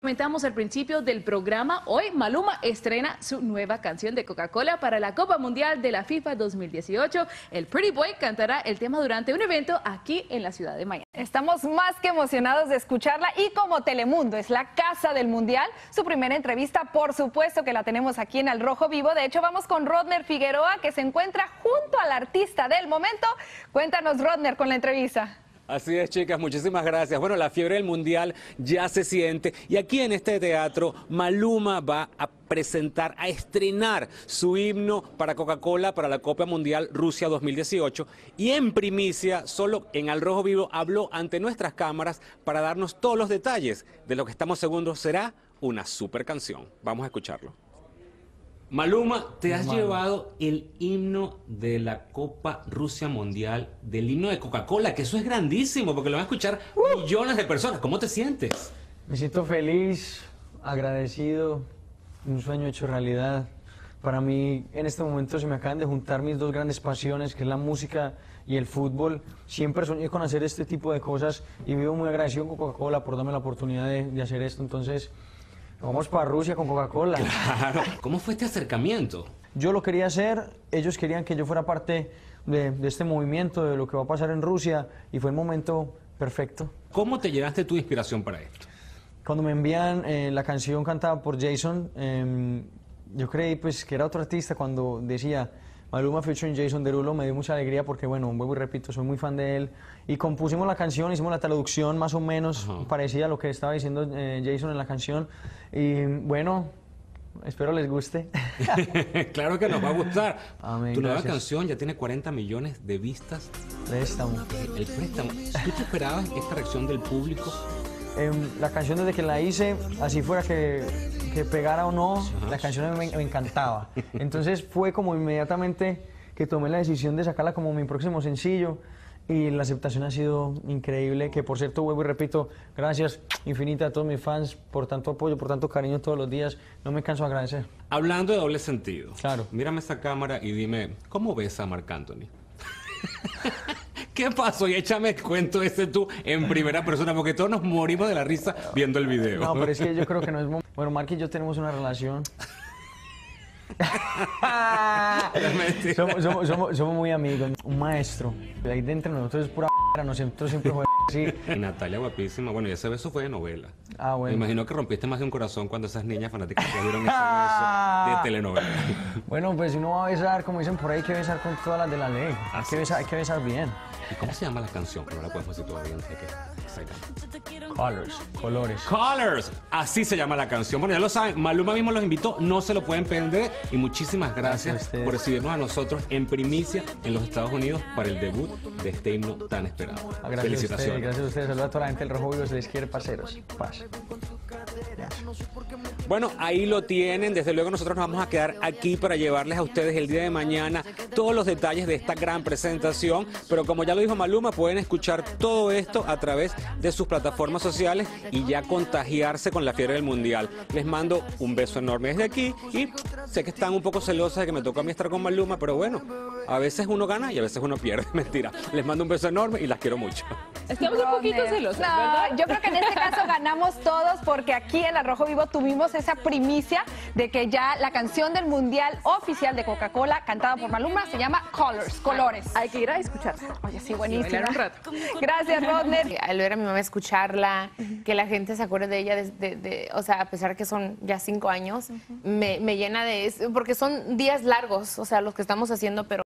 Comentamos al principio del programa, hoy Maluma estrena su nueva canción de Coca-Cola para la Copa Mundial de la FIFA 2018. El Pretty Boy cantará el tema durante un evento aquí en la ciudad de Miami. Estamos más que emocionados de escucharla y como Telemundo es la casa del Mundial, su primera entrevista por supuesto que la tenemos aquí en Al Rojo Vivo. De hecho vamos con Rodner Figueroa que se encuentra junto al artista del momento. Cuéntanos Rodner con la entrevista. Así es, chicas, muchísimas gracias. Bueno, la fiebre del Mundial ya se siente y aquí en este teatro Maluma va a presentar, a estrenar su himno para Coca-Cola para la Copa Mundial Rusia 2018 y en primicia, solo en Al Rojo Vivo, habló ante nuestras cámaras para darnos todos los detalles de lo que estamos seguros será una super canción. Vamos a escucharlo. Maluma, te has llevado el himno de la Copa Rusia Mundial, del himno de Coca-Cola, que eso es grandísimo, porque lo van a escuchar millones de personas. ¿Cómo te sientes? Me siento feliz, agradecido, un sueño hecho realidad. Para mí, en este momento se me acaban de juntar mis dos grandes pasiones, que es la música y el fútbol. Siempre soñé con hacer este tipo de cosas y vivo muy agradecido con Coca-Cola por darme la oportunidad de hacer esto. Entonces, vamos para Rusia con Coca-Cola. Claro. ¿Cómo fue este acercamiento? Yo lo quería hacer, ellos querían que yo fuera parte de este movimiento, de lo que va a pasar en Rusia, y fue el momento perfecto. ¿Cómo te llenaste tu inspiración para esto? Cuando me envían la canción cantada por Jason, yo creí pues que era otro artista. Cuando decía Maluma featuring Jason Derulo, me dio mucha alegría porque, bueno, vuelvo y repito, soy muy fan de él. Y compusimos la canción, hicimos la traducción más o menos parecida a lo que estaba diciendo Jason en la canción. Y bueno, espero les guste. Claro que nos va a gustar. Amén, Tu nueva gracias. canción ya tiene 40 millones de vistas. Préstamo. El préstamo. ¿Tú te esperabas esta reacción del público? La canción desde que la hice, así fuera que pegara o no, la canción me encantaba. Entonces fue como inmediatamente que tomé la decisión de sacarla como mi próximo sencillo y la aceptación ha sido increíble, que por cierto, vuelvo y repito, gracias infinita a todos mis fans por tanto apoyo, por tanto cariño todos los días, no me canso de agradecer. Hablando de doble sentido, Claro. Mírame esa cámara y dime, ¿cómo ves a Marc Anthony? ¿Qué pasó? Y échame el cuento ese tú en primera persona, porque todos nos morimos de la risa viendo el video. No, pero es que yo creo que no es... Bueno, Marc y yo tenemos una relación. somos muy amigos, un maestro. Ahí dentro de nosotros es pura nosotros siempre jugamos así. Y Natalia guapísima, bueno, y ese beso fue de novela. Ah, bueno. Me imagino que rompiste más de un corazón cuando esas niñas fanáticas te dieron ese beso de telenovela. Bueno, pues si uno va a besar, como dicen por ahí, hay que besar con todas las de la ley. Hay que besar bien. ¿Y cómo se llama la canción? Que no la podemos decir todavía, no sé qué. Colors, colores. Colors, así se llama la canción. Bueno, ya lo saben, Maluma mismo los invitó, no se lo pueden perder. Y muchísimas gracias por recibirnos a nosotros en primicia en los Estados Unidos para el debut de este himno tan esperado. Gracias Felicitaciones. Gracias a ustedes. Saludos a toda la gente del Rojo Vivo. Se les quiere, parceros. Paz. Bueno, ahí lo tienen. Desde luego nosotros nos vamos a quedar aquí para llevarles a ustedes el día de mañana todos los detalles de esta gran presentación. Pero como ya lo dijo Maluma, pueden escuchar todo esto a través de sus plataformas sociales y ya contagiarse con la fiebre del Mundial. Les mando un beso enorme desde aquí y sé que están un poco celosas de que me tocó a mí estar con Maluma, pero bueno, a veces uno gana y a veces uno pierde. Mentira. Les mando un beso enorme y las quiero mucho. Estamos un poquito celosos, No, ¿verdad? yo creo que en este caso ganamos todos porque aquí en Al Rojo Vivo tuvimos esa primicia de que ya la canción del Mundial oficial de Coca-Cola cantada por Maluma se llama Colors, Colores. Hay que ir a escucharla. Oye, sí, buenísimo. Bailar un rato. Gracias, Rodner. Al ver a mi mamá escucharla, que la gente se acuerde de ella, o sea, a pesar que son ya 5 años, me llena de... Porque son días largos, o sea, los que estamos haciendo, pero